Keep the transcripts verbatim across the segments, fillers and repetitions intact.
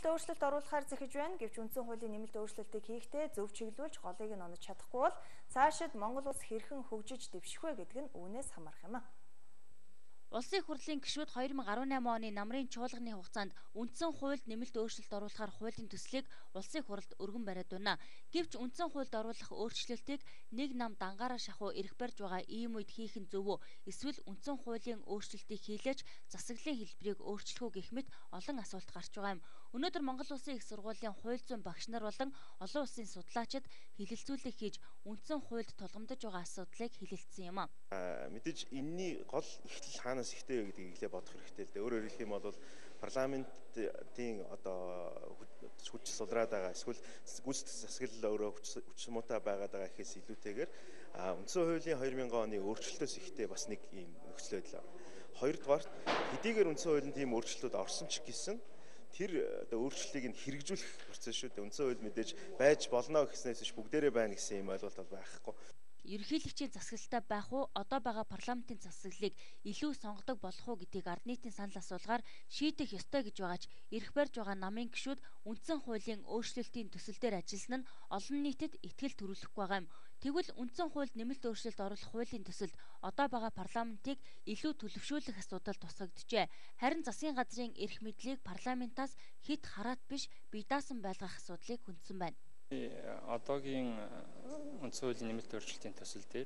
нэмэлт өөрчлөлт оруулахаар захиж байна. Гэвч үндсэн хуулийн нэмэлт өөрчлөлтийг хийхдээ зөв чиглүүлж голыг нь онож чадахгүй бол цаашид Монгол улс хэрхэн хөгжиж дэвших вэ гэдэг нь үүнээс хамаарх юм а. Улсын хурлын гишүүд хоёр мянга арван найман оны намрын чуулганы хугацаанд үндсэн хуульд нэмэлт өөрчлөлт оруулахаар хуулийн төслийг улсын хурлд өргөн бариад байна. Гэвч үндсэн хуульд оруулах өөрчлөлтийг нэг нам дангаараа шахуу эрх барьж байгаа ийм үед хийх нь зөв үү? Эсвэл үндсэн хуулийн өөрчлөлтийг хийлээч засаглалын хэлбэрийг өөрчлөх үү гэх мэт олон асуулт гарч байгаа юм. Өнөөдөр Монгол Улсын их сургуулийн хууль зүйн багш нар болон олон улсын судлаачид хэлэлцүүлэг хийж үндсэн хуульд тулгамдж байгаа асуудлыг хэлэлцсэн юм а. Мэдээж энэний гол ихтэл хаанаас ихтэй вэ гэдгийг иглээ бодох хэрэгтэй л дээ. Өөрөөр хэлэх юм бол парламентын одоо хүч сулраад байгаа эсвэл гүйцэтгэх засаглал өөрөө хүч муутай байгаад байгаа гэхээс илүүтэйгээр үндсэн хуулийн хоёр мянган оны өөрчлөлтөөс ихтэй бас нэг ийм нөхцөл байдал байна. Хоёрдугаар хэдийгээр үндсэн хуулийн тийм өөрчлөлтүүд орсон ч гэсэн тэр одоо өөрчлөлтийг нь хэрэгжүүлэх процесс шүү дээ. Үндсэн хууль мэдээж байж болно гэснээс биш бүгдээрээ байна гэсэн юм ойлголт байхгүй. Ерөнхийлөгчийн засаглалтай байх уу, одоо байгаа парламентын засаглалыг илүү сонгодог болох уу гэдгийг ард нийтийн санал асуулгаар шийдэх ёстой гэж байгаач эрх барьж байгаа намын гишүүд үндсэн хуулийн өөрчлөлтийн төсөл дээр ажилласан нь олон нийтэд итгэл төрүүлэхгүй байгаа юм. Тэгвэл үндсэн хуульд нэмэлт өөрчлөлт оруулах хуулийн төсөлд одоо байгаа парламентыг илүү төлөвшүүлэх асуудал тусагджээ. Харин засгийн газрын эрх мэдлийг парламентаас хэд хараат биш бие даасан байлгах асуудлыг хүндсэн байна. Одоогийн үндсэн хуулийн нэмэлт өөрчлөлтийн төсөл дээр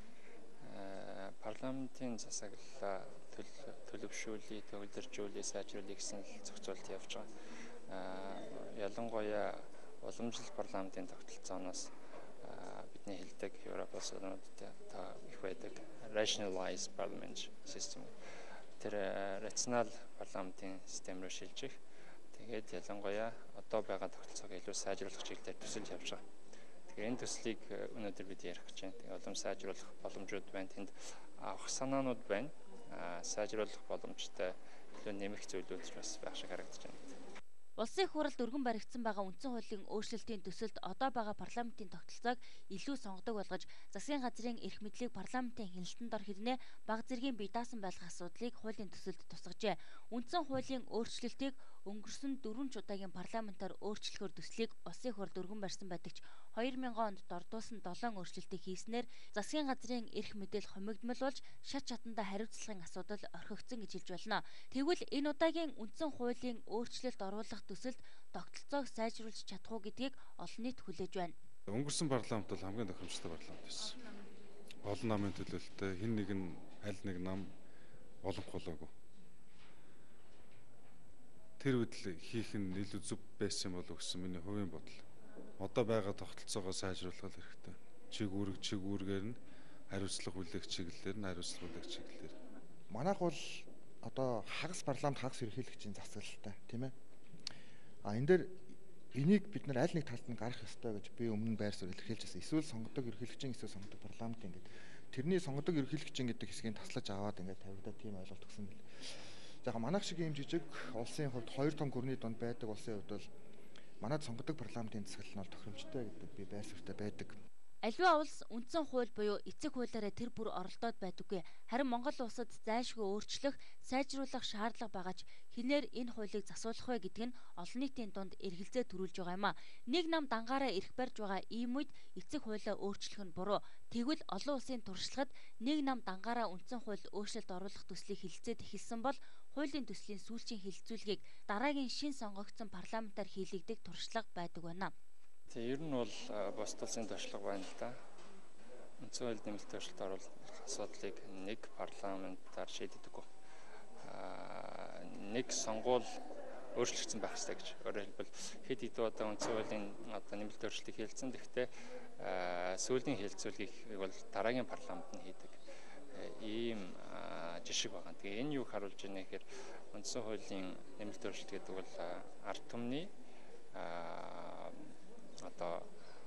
парламентын засаглалаа төлөвшүүлээ, төвлөржүүлээ, сайжруулах гэсэн зохицуулт явж байгаа. Ялангуяа уламжлал парламентын тогтолцооноос бидний хэлдэг Европ улс орнуудад их байдаг rationalized parliament system. Тэр рационал парламентын систем рүү шилжих. Тэгээд ялангуяа одоо байгаа тогтолцоог илүү сайжруулах чиглэлээр төсөл явж байгаа. Тэгэхээр энэ төслийг өнөөдөр бид ярих гэж байна. Тэгээд улам сайжруулах боломжууд байна. Тэнд авах санаанууд байна. Сайжруулах боломжтой илүү нэмэх зүйлүүд бас байх шиг харагдаж байна. Улсын хурлд өргөн баригдсан байгаа үндсэн хуулийн өөрчлөлтийн төсөлд одоо байгаа парламентын тогтолцоог илүү сонгодог болгож засгийн газрын эрх мэдлийг парламентын хяналтанд ор хэрнээ бага зэргийн бие даасан байлгах асуудлыг хуулийн төсөлд тусгажээ. Үндсэн хуулийн өөрчлөлтийг өнгөрсөн дөрвөн ч удаагийн парламентаар өөрчлөхөөр төслийг улсын хурлд өргөн барьсан байдаг ч хоёр мянган онд дордуулсан долоон өөрчлөлтийг хийснээр засгийн газрын эрх мэдэл хумигдмал болж шат чатандаа хариуцлагын асуудал орхигдсон гэж хэлж байна. Тэгвэл энэ удаагийн үндсэн хуулийн өөрчлөлт оруулах төсөлд тогтолцоог сайжруулж чадах уу гэдгийг олон нийт хүлээж байна. Өнгөрсөн парламент бол хамгийн тохиромжтой парламент байсан. Олон намын төлөөлөлтөй хэн нэг нь аль нэг нам олонхолоогүй. Тэр үедл хийх нь илүү зөв байсан болов гэсэн миний хувийн бодол. Одоо байгаа тогтолцоогоо сайжруулах хэрэгтэй. Чиг үүрэг чиг үүргээр нь хариуцлага хүлээх чиглэлээр нь хариуцлага хүлээх чиглэлээр. Манайх бол одоо хагас парламент хагас ерөнхийлөгчийн засаглалтай тийм ээ. А энэ дээр энийг бид нар аль нэг талд нь гарах ёстой гэж би өмнө байр суурь илэрхийлж байсан. Эсвэл сонгодог ерөнхийлөгчийн эсвэл сонгодог парламент ингээд тэрний сонгодог ерөнхийлөгчийн гэдэг хэсгийг таслаж аваад ингээд тавигдаад тийм ойлголт өгсөн бэл. За манайх шиг ийм жижиг улсын хувьд хоёр том гүрний донд байдаг улсын хувьд бол манайд сонгодог парламентын засаглал нь бол тохиромжтой гэдэг би байр суурьтай байдаг. Аливаа улс үндсэн хууль буюу эцэг хуулиараа тэр бүр оролдоод байдаггүй. Харин Монгол улсад зайлшгүй өөрчлөх, сайжруулах шаардлага байгаа ч хинээр энэ хуулийг засуулах вэ гэдэг нь олон нийтийн дунд эргэлзээ төрүүлж байгаа юм а. Нэг нам дангаараа эрх барьж байгаа ийм үед эцэг хуулиа өөрчлөх нь буруу. Тэгвэл олон улсын туршлагад нэг нам дангаараа үндсэн хуульд өөрчлөлт оруулах төслийг хэлэлцээд эхэлсэн бол хуулийн төслийн сүүлчийн хэлэлцүүлгийг дараагийн шин сонгогдсон парламентаар хийлэгдэх туршлага байдаг байна. Тэг ер нь бол бос улсын туршлага байна л да. Үндсэн хууль нэмэлт өөрчлөлт оруулах асуудлыг нэг парламентаар шийддэг. Аа нэг сонгуул өөрчлөгдсөн байх хэрэгтэй гэж. Өөрөөр хэлбэл хэд хэд удаа үндсэн хуулийн одоо нэмэлт өөрчлөлтийг хийлцэн. Гэхдээ сүүлийн хэлэлцүүлгийг бол дараагийн парламент нь хийдэг. Ийм жишг байгаа. Тэгээ энэ юу харуулж байна гэхээр үндсэн хуулийн нэмэлт өөрчлөлт гэдэг бол ард түмний аа одоо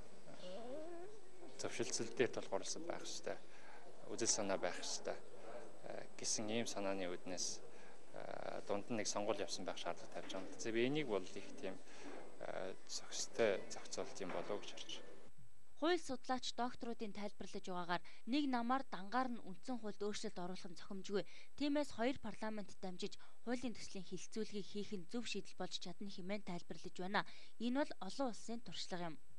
зөвшөлтсөл дээр толгуурласан байх ёстой. Үзэл санаа байх ёстой гэсэн ийм санааны үүднээс дунд нь нэг сонгуул явсан байх шаардлага тавьж байгаа. За би энийг бол их тийм зохистой зохицуулт юм болов уу гэж харж байна. Хууль судлаач докторуудын тайлбарлаж байгаагаар нэг намаар дангаар нь үндсэн хуульд өөрчлөлт оруулах нь зохимжгүй. Тиймээс хоёр парламент дамжиж хуулийн төслийн хилцүүлгийг хийх нь зөв шийдэл болж чадна хэмээн тайлбарлаж байна. Энэ бол олон улсын туршлага юм.